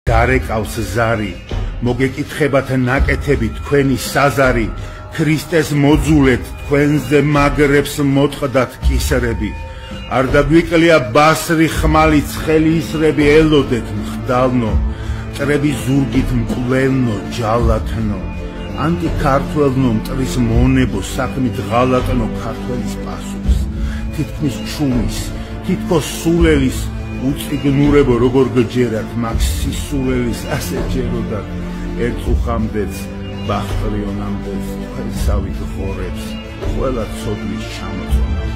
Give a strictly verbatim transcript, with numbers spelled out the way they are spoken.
დარეკავს ზარი მოგეკითხებათ ნაკეთები თქვენი საზარი ქრისტეს მოძულეთ თქვენზე მაგრებს მოწყდათ კისრები არ დაგვიკლია ბასრი ხმალი ცხელი ისრები ელოდეთ მხდალნო მტრები ზურგით მკვლელნო ჯალათნო ანტიქართველნო მტრის მონებო საქმით ღალატნო ქართველის პასუხს თითქმის ჩუმის თითქოს სულელის უწიგნურებო როგორ გჯერათ მაგ სისულელის ასე ჯეროდათ ერთხუხამდეც ბახტრიონამდეც თქვენსავით ღორებს ყველა ცოდვის ჩამოწონა